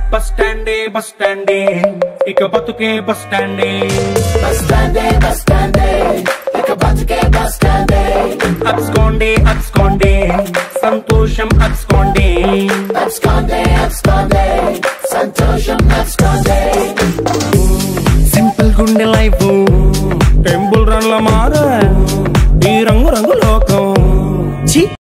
bus స్టాండే ఇక బతుకే bus స్టాండే ఇక బతుకే బస్ స్టాండే అబ్స్కాండే సంతోషం అబ్స్కాండే సంతోషం అబ్స్కాండే సింపుల్ గుండె లైఫ్ టెంపుల్ రన్ ల మారే